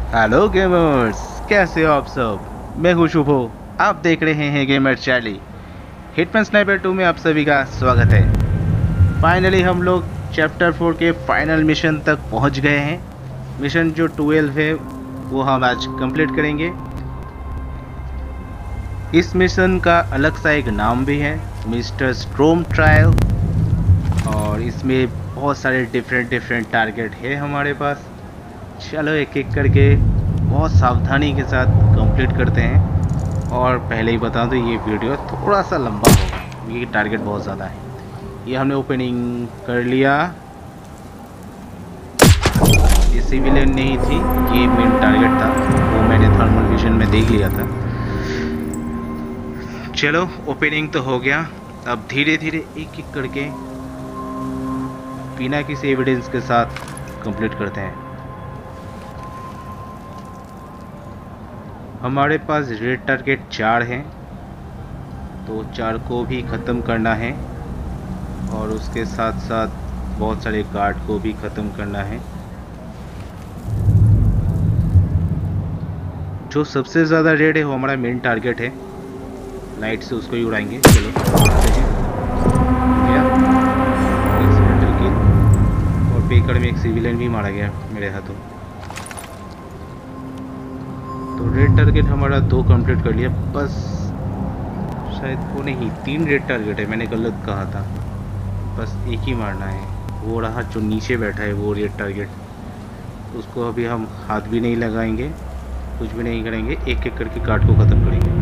Hello gamers, कैसे हो आप सब। मैं हूँ शुभो। आप देख रहे हैं गेमर चार्ली। हिटमैन स्नाइपर 2 में आप सभी का स्वागत है। फाइनली हम लोग चैप्टर 4 के फाइनल मिशन तक पहुंच गए हैं। मिशन जो 12 है वो हम आज कंप्लीट करेंगे। इस मिशन का अलग सा एक नाम भी है, मिस्टर स्ट्रोम ट्रायल। और इसमें बहुत सारे डिफरेंट टारगेट है हमारे पास। चलो एक एक करके बहुत सावधानी के साथ कंप्लीट करते हैं। और पहले ही बता दो, ये वीडियो थोड़ा सा लंबा होगा, ये टारगेट बहुत ज़्यादा है। ये हमने ओपनिंग कर लिया। ये सिविलियन नहीं थी, ये मेन टारगेट था, वो मैंने थर्मल विजन में देख लिया था। चलो ओपनिंग तो हो गया। अब धीरे धीरे एक एक करके बिना किसी एविडेंस के साथ कंप्लीट करते हैं। हमारे पास रेड टारगेट 4 हैं, तो 4 को भी ख़त्म करना है। और उसके साथ साथ बहुत सारे गार्ड को भी ख़त्म करना है। जो सबसे ज़्यादा रेड है वो हमारा मेन टारगेट है। लाइट से उसको ही उड़ाएंगे। चलो गया एक्सीडेंटल किल। और बेकर में एक सिविलियन भी मारा गया मेरे हाथों। तो रेड टारगेट हमारा 2 कंप्लीट कर लिया। बस शायद वो नहीं, 3 रेड टारगेट है, मैंने गलत कहा था। बस एक ही मारना है, वो रहा जो नीचे बैठा है वो रेड टारगेट। उसको अभी हम हाथ भी नहीं लगाएंगे, कुछ भी नहीं करेंगे, एक एक करके कार्ड को ख़त्म करेंगे।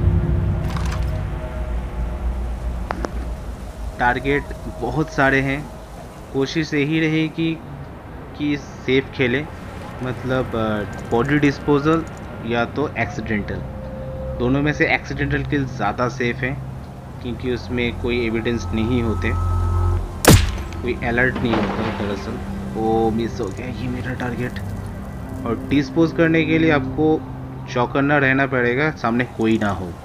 टारगेट बहुत सारे हैं। कोशिश यही रहेगी कि सेफ खेलें, मतलब बॉडी डिस्पोजल या तो एक्सीडेंटल। दोनों में से एक्सीडेंटल किल ज़्यादा सेफ है, क्योंकि उसमें कोई एविडेंस नहीं होते, कोई अलर्ट नहीं होता दरअसल। वो मिस हो गया ये मेरा टारगेट। और डिस्पोज करने के लिए आपको चौकन्ना रहना पड़ेगा, सामने कोई ना हो।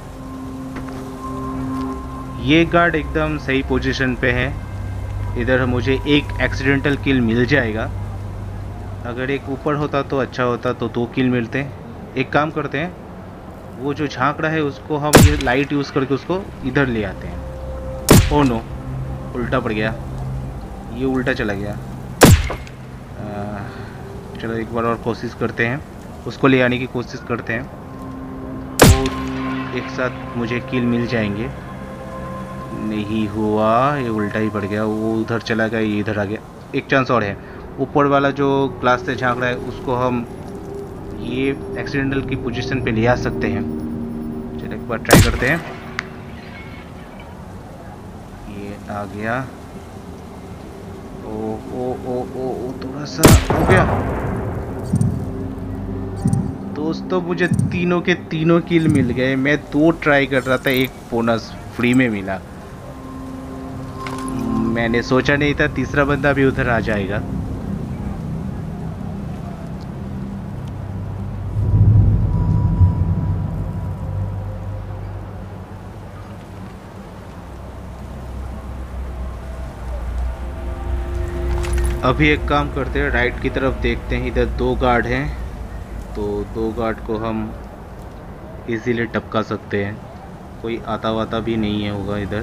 ये गार्ड एकदम सही पोजीशन पे है। इधर मुझे एक एक्सीडेंटल किल मिल जाएगा। अगर एक ऊपर होता तो अच्छा होता, तो 2 किल मिलते। एक काम करते हैं, वो जो झांक रहा है उसको हम ये लाइट यूज़ करके उसको इधर ले आते हैं। ओ नो, उल्टा पड़ गया, ये उल्टा चला गया। चलो एक बार और कोशिश करते हैं, उसको ले आने की कोशिश करते हैं, तो एक साथ मुझे किल मिल जाएंगे। नहीं हुआ, ये उल्टा ही पड़ गया, वो उधर चला गया, ये इधर आ गया। एक चांस और है, ऊपर वाला जो ग्लास से झांक रहा है उसको हम ये एक्सीडेंटल की पोजीशन पे ले आ सकते हैं। चलो एक बार ट्राई करते हैं। ये आ गया। ओ ओ ओ ओ, ओ थोड़ा सा हो गया। दोस्तों मुझे तीनों के तीनों किल मिल गए। मैं 2 ट्राई कर रहा था, एक बोनस फ्री में मिला। मैंने सोचा नहीं था तीसरा बंदा भी उधर आ जाएगा। अभी एक काम करते हैं, राइट की तरफ देखते हैं, इधर 2 गार्ड हैं, तो 2 गार्ड को हम इजीली टपका सकते हैं। कोई आता वाता भी नहीं है होगा इधर।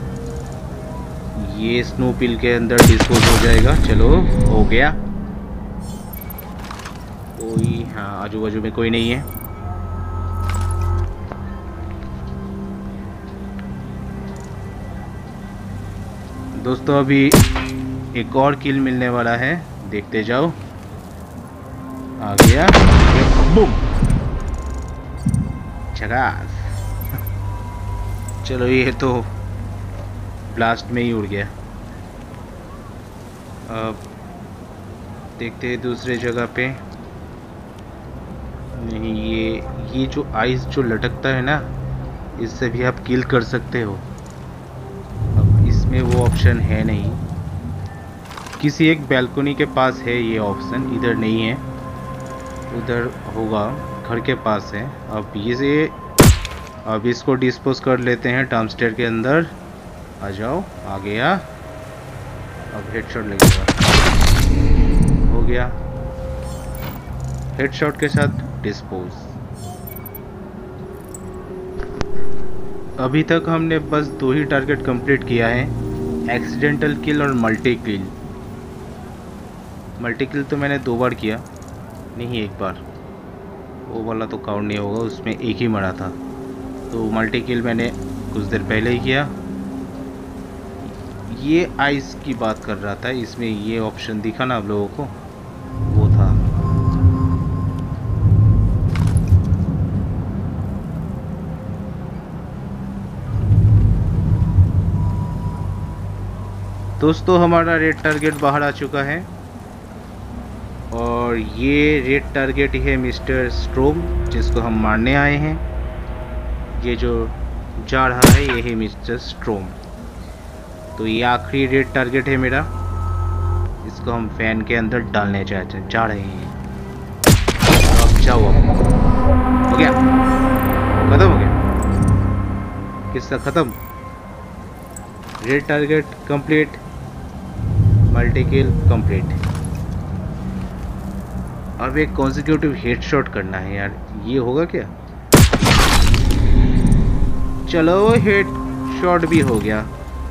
ये स्नो पिल के अंदर डिस्पोज हो जाएगा। चलो हो गया। कोई, हाँ आजू बाजू में कोई नहीं है। दोस्तों अभी एक और किल मिलने वाला है, देखते जाओ। आ गया, बूम, झकास। चलो ये तो ब्लास्ट में ही उड़ गया। अब देखते हैं दूसरे जगह पे। नहीं, ये जो आइस जो लटकता है ना, इससे भी आप किल कर सकते हो। अब इसमें वो ऑप्शन है नहीं। किसी एक बैल्कनी के पास है ये ऑप्शन, इधर नहीं है, उधर होगा, घर के पास है। अब इसको डिस्पोज कर लेते हैं डाउनस्टेयर के अंदर। आ जाओ, आ गया। अब हेडशॉट लगेगा, हो गया। हेडशॉट के साथ डिस्पोज। अभी तक हमने बस 2 ही टारगेट कंप्लीट किया है, एक्सीडेंटल किल और मल्टी किल। मल्टी किल तो मैंने 2 बार किया, नहीं 1 बार, वो वाला तो काउंट नहीं होगा, उसमें एक ही मरा था। तो मल्टी किल मैंने कुछ देर पहले ही किया। ये आइस की बात कर रहा था, इसमें ये ऑप्शन दिखा ना आप लोगों को, वो था। दोस्तों हमारा रेड टारगेट बाहर आ चुका है और ये रेड टारगेट है मिस्टर स्ट्रोम, जिसको हम मारने आए हैं। ये जो जा रहा है ये है मिस्टर स्ट्रोम। तो ये आखिरी रेड टारगेट है मेरा, इसको हम फैन के अंदर डालने जा रहे हैं। अब जाओ, हो गया, खत्म हो गया, किस्सा खत्म। Red target complete, multi kill complete. अब एक कॉन्जिक्यूटिव हेडशॉट करना है यार, ये होगा क्या? चलो हेडशॉट भी हो गया।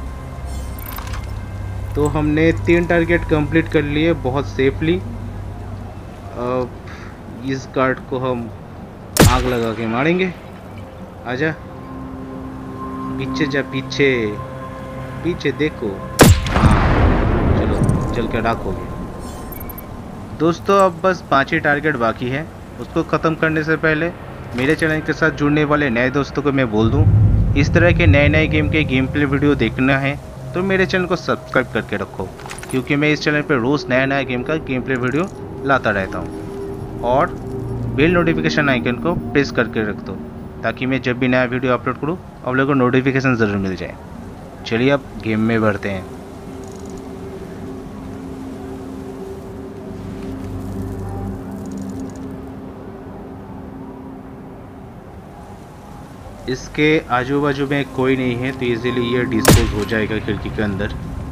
तो हमने 3 टारगेट कंप्लीट कर लिए बहुत सेफली। अब इस गार्ड को हम आग लगा के मारेंगे। आजा, पीछे जा, पीछे पीछे देखो। हाँ चलो, चल के राख हो गया। दोस्तों अब बस 5 ही टारगेट बाकी है। उसको ख़त्म करने से पहले मेरे चैनल के साथ जुड़ने वाले नए दोस्तों को मैं बोल दूं, इस तरह के नए गेम के गेम प्ले वीडियो देखना है तो मेरे चैनल को सब्सक्राइब करके रखो, क्योंकि मैं इस चैनल पर रोज़ नया गेम का गेम प्ले वीडियो लाता रहता हूँ। और बेल नोटिफिकेशन आइकन को प्रेस करके रख दो, ताकि मैं जब भी नया वीडियो अपलोड करूँ आप लोगों को नोटिफिकेशन ज़रूर मिल जाए। चलिए अब गेम में बढ़ते हैं। इसके आजू बाजू में कोई नहीं है तो इजीली ये डिस्पोज हो जाएगा खिड़की के अंदर।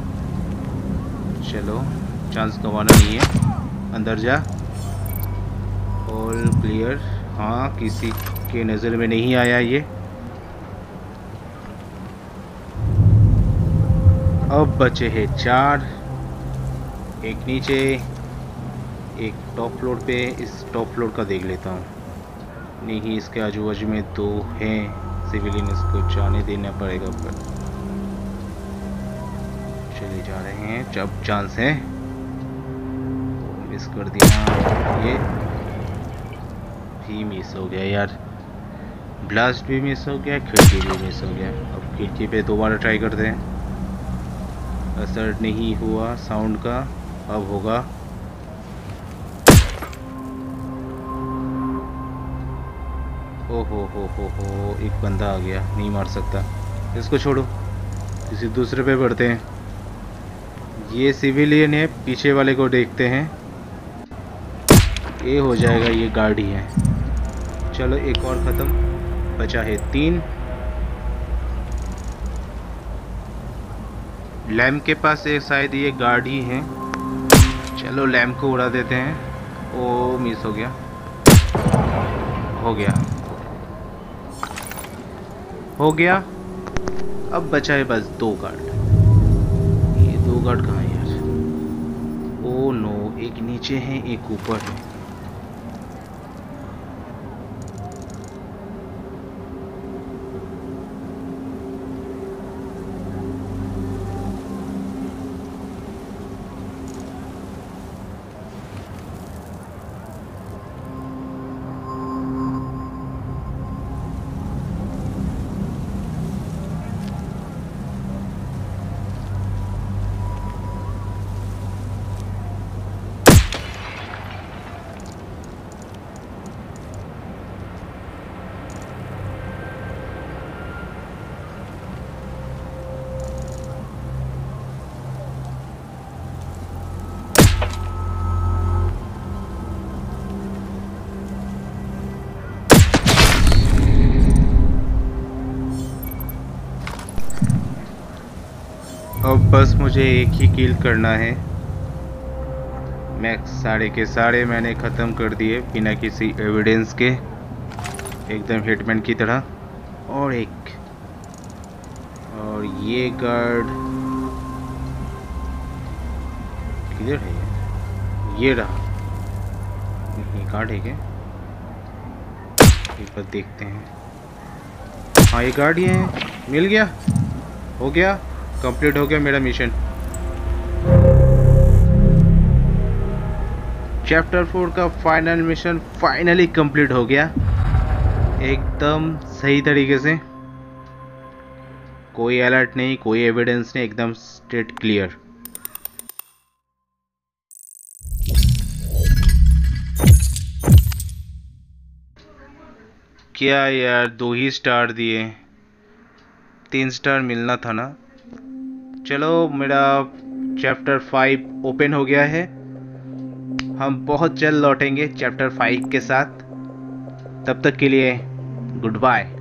चलो, चांस गंवाना नहीं है, अंदर जा। All clear. हाँ, किसी के नज़र में नहीं आया ये। अब बचे हैं 4, एक नीचे, एक टॉप फ्लोर पे। इस टॉप फ्लोर का देख लेता हूँ। नहीं, इसके आजू बाजू में 2 हैं सिविलियन, इसको जाने देना पड़ेगा। पर चले जा रहे हैं, जब चांस है। मिस कर दिया, ये भी मिस हो गया यार। ब्लास्ट भी मिस हो गया, खिड़की भी मिस हो गया। अब खिड़की पे दोबारा ट्राई करते हैं। असर नहीं हुआ साउंड का, अब होगा। हो, एक बंदा आ गया, नहीं मार सकता इसको, छोड़ो, किसी दूसरे पे बढ़ते हैं। ये सिविलियन है, पीछे वाले को देखते हैं। ये हो जाएगा, ये गार्ड ही है। चलो एक और ख़त्म, बचा है 3। लैम्प के पास एक शायद ये गार्ड ही है। चलो लैम्प को उड़ा देते हैं। ओ मिस हो गया, हो गया, हो गया। अब बचा है बस 2 गार्ड। ये 2 गार्ड कहाँ है यार? ओ नो, एक नीचे है, एक ऊपर है। अब बस मुझे एक ही किल करना है। मैं सारे के सारे मैंने ख़त्म कर दिए बिना किसी एविडेंस के, एकदम हिटमैन की तरह। और ये गार्ड किधर है? ये रहा। ये गार्ड है क्या? एक बार देखते हैं। हाँ ये गार्ड ही है। मिल गया, हो गया, कंप्लीट हो गया मेरा मिशन। चैप्टर 4 का फाइनल मिशन फाइनली कंप्लीट हो गया, एकदम सही तरीके से। कोई अलर्ट नहीं, कोई एविडेंस नहीं, एकदम स्ट्रेट क्लियर। क्या यार, 2 ही स्टार दिए, 3 स्टार मिलना था ना। चलो मेरा चैप्टर 5 ओपन हो गया है। हम बहुत जल्द लौटेंगे चैप्टर 5 के साथ। तब तक के लिए गुड बाय।